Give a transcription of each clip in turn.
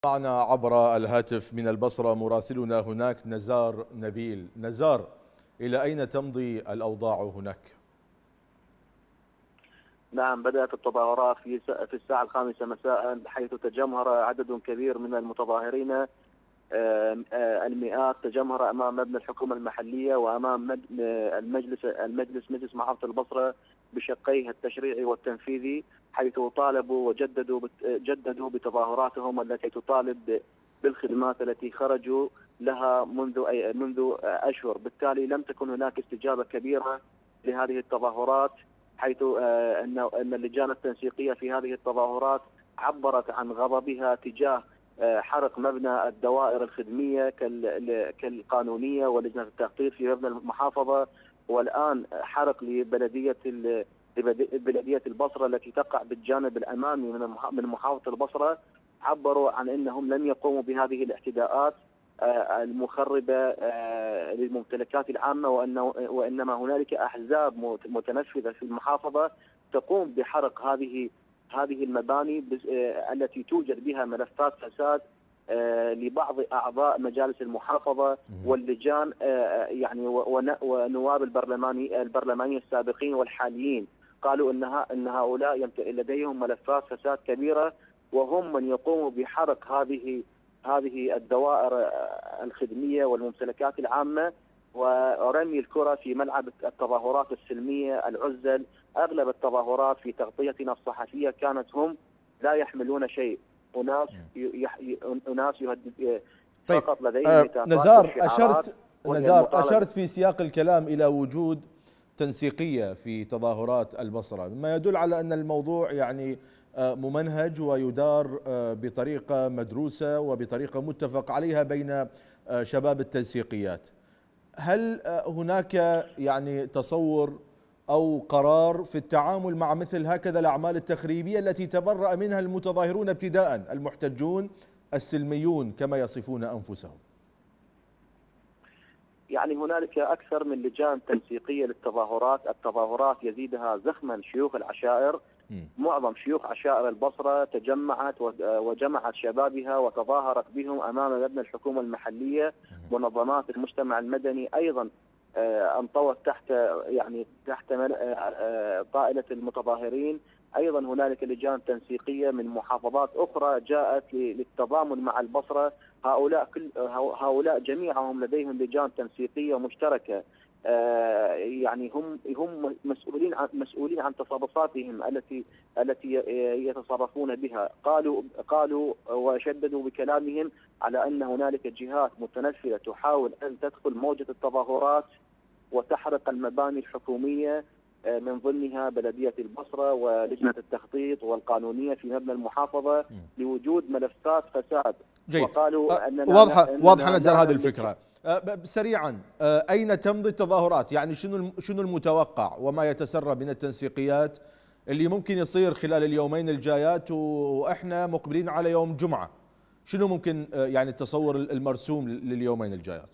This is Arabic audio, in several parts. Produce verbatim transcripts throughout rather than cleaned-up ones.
معنا عبر الهاتف من البصرة مراسلنا هناك نزار نبيل. نزار، إلى أين تمضي الأوضاع هناك؟ نعم، بدأت التظاهرات في في الساعة الخامسة مساء، حيث تجمهر عدد كبير من المتظاهرين. المئات تجمهر أمام مبنى الحكومة المحلية وأمام المجلس المجلس مجلس محافظة البصرة بشقيه التشريعي والتنفيذي، حيث طالبوا وجددوا جددوا بتظاهراتهم التي تطالب بالخدمات التي خرجوا لها منذ أي منذ أشهر. بالتالي لم تكن هناك استجابة كبيرة لهذه التظاهرات، حيث أن أن اللجان التنسيقية في هذه التظاهرات عبرت عن غضبها تجاه حرق مبنى الدوائر الخدمية كالقانونية ولجنة التخطيط في مبنى المحافظة، والآن حرق لبلدية بلدية البصرة التي تقع بالجانب الأمامي من محافظة البصرة. عبروا عن أنهم لن يقوموا بهذه الاعتداءات المخربة للممتلكات العامة، وإنما هنالك أحزاب متنفذة في المحافظة تقوم بحرق هذه هذه المباني التي توجد بها ملفات فساد لبعض أعضاء مجالس المحافظة واللجان، يعني ونواب البرلماني البرلمانيين السابقين والحاليين. قالوا انها ان هؤلاء لديهم ملفات فساد كبيرة، وهم من يقوموا بحرق هذه هذه الدوائر الخدمية والممتلكات العامة ورمي الكرة في ملعب التظاهرات السلمية العزل. أغلب التظاهرات في تغطيتنا الصحفية كانت هم لا يحملون شيء، أناس أناس يهدد فقط لديهم آه نزار أشرت نزار أشرت في سياق الكلام إلى وجود تنسيقية في تظاهرات البصرة، مما يدل على أن الموضوع يعني ممنهج ويدار بطريقة مدروسة وبطريقة متفق عليها بين شباب التنسيقيات. هل هناك يعني تصور أو قرار في التعامل مع مثل هكذا الأعمال التخريبية التي تبرأ منها المتظاهرون ابتداء، المحتجون السلميون كما يصفون أنفسهم؟ يعني هنالك أكثر من لجان تنسيقية للتظاهرات. التظاهرات يزيدها زخما شيوخ العشائر. معظم شيوخ عشائر البصرة تجمعت وجمعت شبابها وتظاهرت بهم أمام مبنى الحكومة المحلية. منظمات المجتمع المدني أيضا انطوت تحت يعني تحت طائلة المتظاهرين. أيضا هنالك لجان تنسيقية من محافظات أخرى جاءت للتضامن مع البصرة. هؤلاء كل هؤلاء جميعهم لديهم لجان تنسيقية مشتركة، يعني هم هم مسؤولين عن مسؤولين عن تصرفاتهم التي التي يتصرفون بها. قالوا قالوا وشددوا بكلامهم على أن هنالك جهات متنفذة تحاول أن تدخل موجة التظاهرات وتحرق المباني الحكومية، من ضمنها بلدية البصرة ولجنة التخطيط والقانونية في مبنى المحافظة لوجود ملفات فساد. جيد. وقالوا أننا واضحة واضحة نزار هذه الفكرة. سريعا، أين تمضي التظاهرات؟ يعني شنو شنو المتوقع وما يتسرب من التنسيقيات اللي ممكن يصير خلال اليومين الجايات، وإحنا مقبلين على يوم جمعة؟ شنو ممكن يعني التصور المرسوم لليومين الجايات؟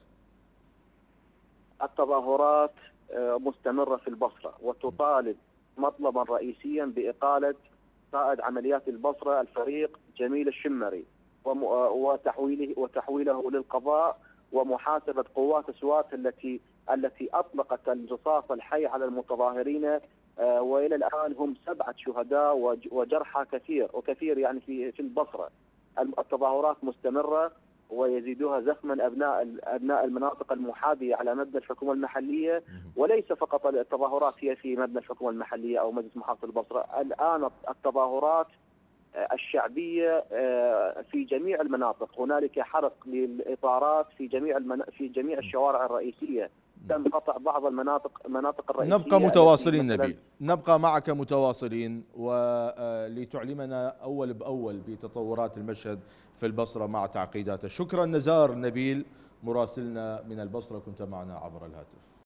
التظاهرات مستمرة في البصرة وتطالب مطلبا رئيسيا بإقالة قائد عمليات البصرة الفريق جميل الشمري وتحويله وتحويله للقضاء، ومحاسبة قوات السوات التي التي أطلقت الرصاص الحي على المتظاهرين. وإلى الآن هم سبعة شهداء وجرحى كثير وكثير يعني في في البصرة. التظاهرات مستمرة ويزيدها زخما ابناء ابناء المناطق المحاذيه على مبنى الحكومه المحليه، وليس فقط التظاهرات هي في مبنى الحكومه المحليه او مجلس محافظه البصره. الان التظاهرات الشعبيه في جميع المناطق، هنالك حرق للاطارات في جميع المنا... في جميع الشوارع الرئيسيه. تم قطع بعض المناطق المناطق الرئيسيه. نبقى متواصلين نبيل، نبقى معك متواصلين ولتعلمنا اول باول بتطورات المشهد في البصره مع تعقيداته. شكرا نزار نبيل مراسلنا من البصره، كنت معنا عبر الهاتف.